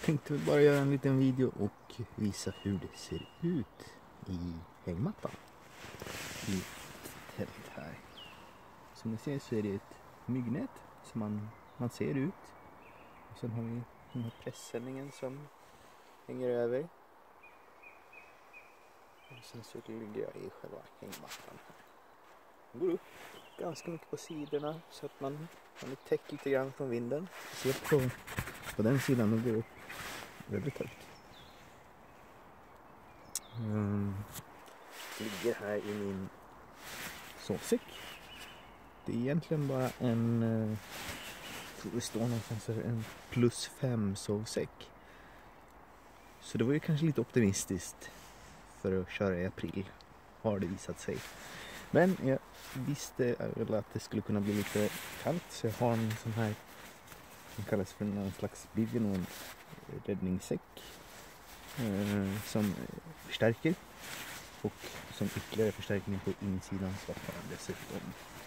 tänkte väl bara göra en liten video och visa hur det ser ut i hängmattan i tält här. Som ni ser så är det ett myggnät som man ser ut. Och sen har vi den här pressändningen som hänger över. Och sen så ligger jag i själva hängmattan här. Den går upp ganska mycket på sidorna så att man är täckt lite grann från vinden. Se på den sidan och går upp väldigt högt. Ligger här i min sovsäck. Det är egentligen bara en det står någonstans för en +5 sovsäck. Så det var ju kanske lite optimistiskt för att köra i april, har det visat sig. Men jag visste väl att det skulle kunna bli lite kallt, så jag har en sån här som kallas för någon slags Bivino räddningssäck som förstärker, och som ytterligare förstärkning på insidan så har jag dessutom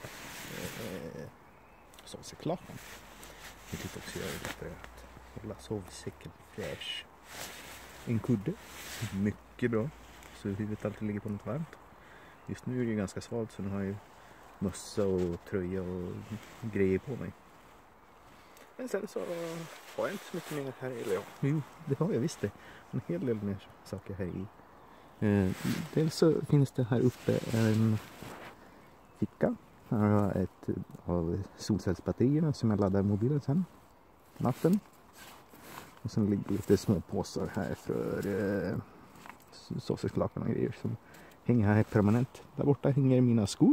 sovsäcklakan. Vilket också gör det lättare att hålla sovsäcken fräsch. En kudde, mycket bra, så huvudet alltid ligger på något varmt. Just nu är det ganska svalt, så nu har jag ju mössa och tröja och grejer på mig. Men sen så har jag inte så mycket mer här, eller ja, jo, det har jag visst det. En hel del mer saker här i. Dels så finns det här uppe en ficka. Här har jag ett av solcellsbatterierna som jag laddar mobilen sen, natten. Och sen ligger lite små påsar här för sovsäckslakan och grejer som hänger här permanent. Där borta hänger mina skor.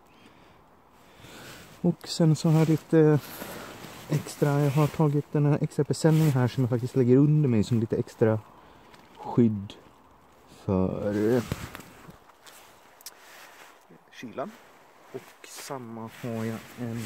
Och sen så har jag lite extra, jag har tagit den här extra presenningen här som jag faktiskt lägger under mig som lite extra skydd för kylan. Och samma har jag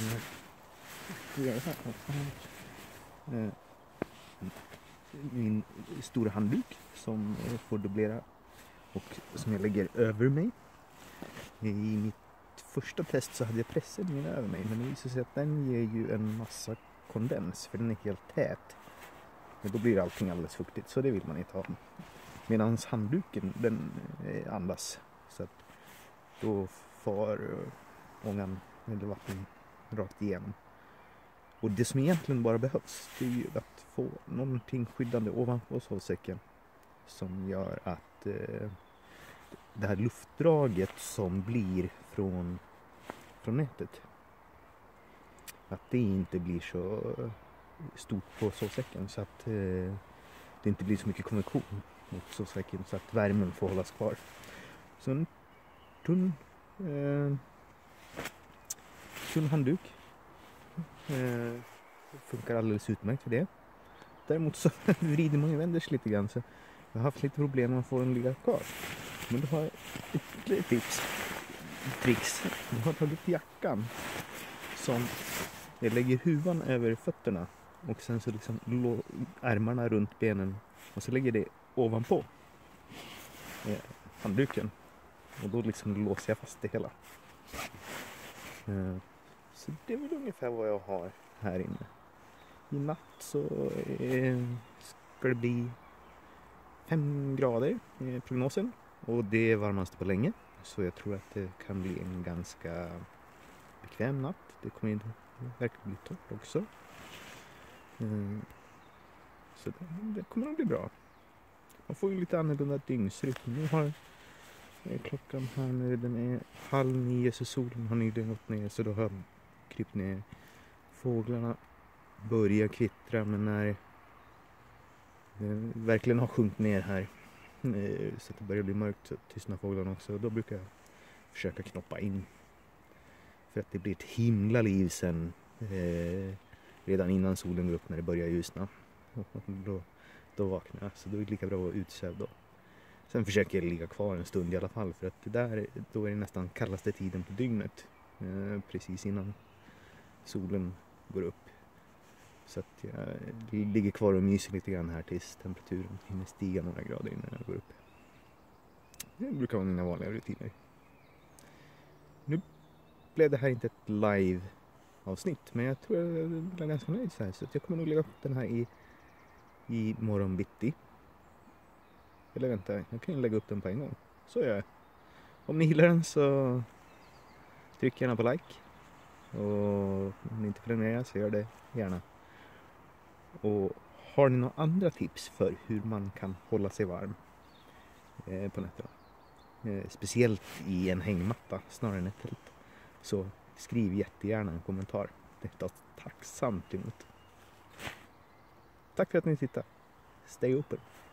min stora handduk som får dubblera och som jag lägger över mig. I mitt första test så hade jag pressändningen över mig, men det visar sig att den ger ju en massa kondens för den är helt tät. Men då blir allting alldeles fuktigt, så det vill man inte ha. Medan handduken, den andas, så att då far ångan eller vatten rakt igenom. Och det som egentligen bara behövs, det är ju att få någonting skyddande ovanpå sovsäcken som gör att det här luftdraget som blir från nätet, att det inte blir så stort på sovsäcken, så att det inte blir så mycket konvektion mot sovsäcken, så att värmen får hållas kvar. Så en tunn handduk funkar alldeles utmärkt för det. Däremot så vrider man ju vänder sig lite grann, så jag har haft lite problem med att få den ligga kvar. Men då har jag ett tricks. Jag har tagit jackan som jag lägger huvan över fötterna och sen så liksom ärmarna runt benen och så lägger det ovanpå handduken, och då liksom låser jag fast det hela. Så det är väl ungefär vad jag har här inne. I natt så ska det bli 5 grader i prognosen, och det är varmast på länge, så jag tror att det kan bli en ganska bekväm natt. Det kommer ju verkligen bli torrt också, så det kommer nog bli bra. Man får ju lite annorlunda dygnsrytm. Nu har klockan här nu, den är 8:30, så solen har nyligen gått ner, så då har jag krypt ner. Fåglarna börjar kvittra, men när det verkligen har sjunkit ner här så att det börjar bli mörkt, så tystnar fåglarna också. Då brukar jag försöka knoppa in, för att det blir ett himla liv sen redan innan solen går upp, när det börjar ljusna. Då vaknar jag, så då är det lika bra att vara utsövd då. Sen försöker jag ligga kvar en stund i alla fall, för att då är det nästan kallaste tiden på dygnet, precis innan solen går upp. Så att jag ligger kvar och myser lite grann här tills temperaturen hinner stiga några grader innan jag går upp. Det brukar vara mina vanliga rutiner. Nu blev det här inte ett live-avsnitt, men jag tror jag är ganska nöjd så här. Så att jag kommer nog lägga upp den här i i morgon bitti. Eller vänta, jag kan ju lägga upp den på en gång. Så gör jag. Om ni gillar den så tryck gärna på like. Och om ni inte prenumererar så gör det gärna. Och har ni några andra tips för hur man kan hålla sig varm på nätterna? Speciellt i en hängmatta snarare än ett tält. Så skriv jättegärna en kommentar. Det tas tacksamt emot. Tack för att ni tittade. Stay open.